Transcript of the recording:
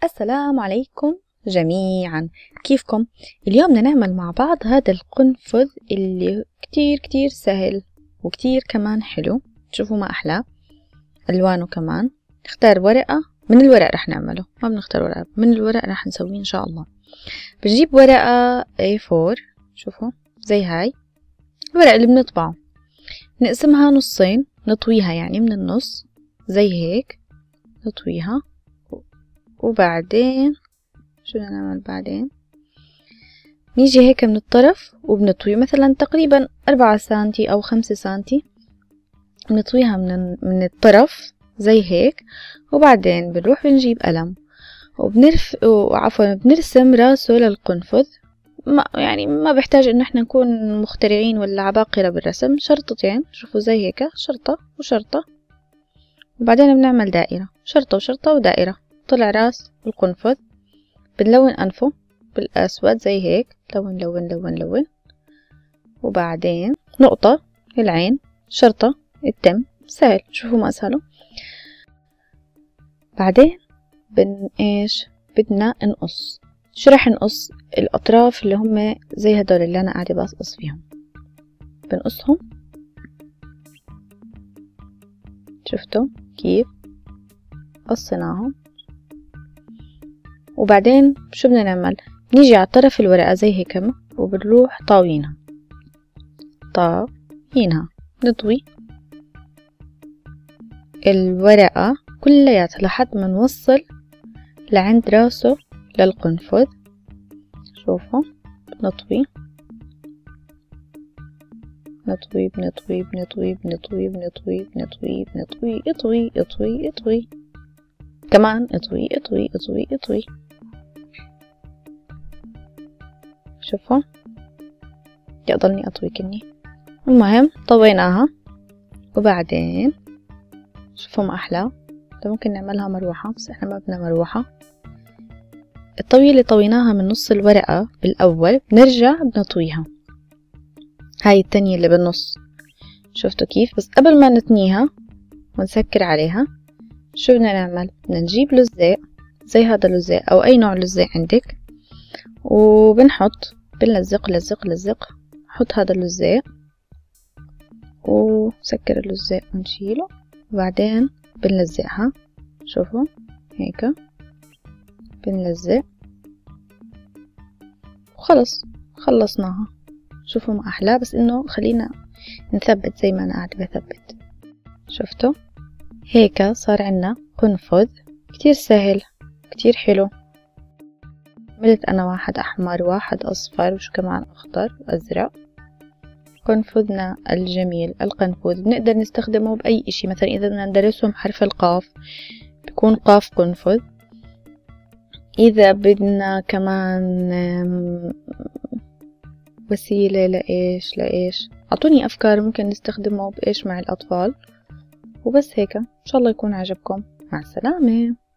السلام عليكم جميعا، كيفكم؟ اليوم بدنا نعمل مع بعض هذا القنفذ اللي كتير سهل وكتير كمان حلو. شوفوا ما أحلى ألوانه كمان. نختار ورقة من الورق، رح نعمله، ما بنختار ورقة من الورق، رح نسويه إن شاء الله. بنجيب ورقة A4، شوفوا زي هاي الورقة اللي بنطبعه، نقسمها نصين، نطويها يعني من النص زي هيك، نطويها. وبعدين شو بدنا نعمل بعدين؟ نيجي هيك من الطرف وبنطوي مثلا تقريبا 4 سنتي أو 5 سنتي، بنطويها من الطرف زي هيك. وبعدين بنروح بنجيب قلم بنرسم راسه للقنفذ. ما بيحتاج انه احنا نكون مخترعين ولا عباقرة بالرسم. شرطتين، شوفوا زي هيك، شرطة وشرطة، وبعدين بنعمل دائرة، شرطة وشرطة ودائرة. طلع راس القنفذ. بنلون أنفه بالأسود زي هيك، لون لون لون لون. وبعدين نقطة العين، شرطة التم. سهل، شوفوا ما أسهله. بعدين بدنا نقص. شو رح نقص؟ الأطراف اللي هم زي هدول اللي أنا قاعدة بقصقص فيهم، بنقصهم. شفتوا كيف قصيناهم؟ وبعدين شو بدنا نعمل؟ نيجي على طرف الورقة زي هيك وبنروح طاوينها نطوي الورقة كلياتها لحد ما نوصل لعند راسه للقنفذ. شوفوا نطوي نطوي بنطوي بنطوي بنطوي بنطوي بنطوي بنطوي، اطوي اطوي اطوي كمان، اطوي اطوي اطوي اطوي. شوفوا يضلني اطوي كني. المهم طويناها. وبعدين شوفوا ما احلى. ممكن نعملها مروحة، بس احنا ما بدنا مروحة. الطوية اللي طويناها من نص الورقة بالاول بنرجع بنطويها هاي التانية اللي بالنص. شفتوا كيف؟ بس قبل ما نتنيها ونسكر عليها، شو بدنا نعمل؟ بدنا نجيب لزاق زي هذا اللزاق او اي نوع لزاق عندك، وبنحط بنلزق لزق. نحط هذا اللزاق وسكر اللزاق ونشيله. وبعدين بنلزقها، شوفوا هيك بنلزق وخلص خلصناها. شوفوا ما احلى، بس انه خلينا نثبت زي ما انا قاعدة بثبت. شفتوا هيك صار عنا قنفذ كتير سهل كتير حلو. عملت انا واحد احمر واحد اصفر وشو كمان اخضر وازرق. قنفذنا الجميل القنفذ بنقدر نستخدمه باي اشي. مثلا اذا بدنا ندرسهم حرف القاف بيكون قاف قنفذ. اذا بدنا كمان وسيلة لإيش أعطوني أفكار ممكن نستخدمه بإيش مع الأطفال. وبس هيك، إن شاء الله يكون عجبكم. مع السلامة.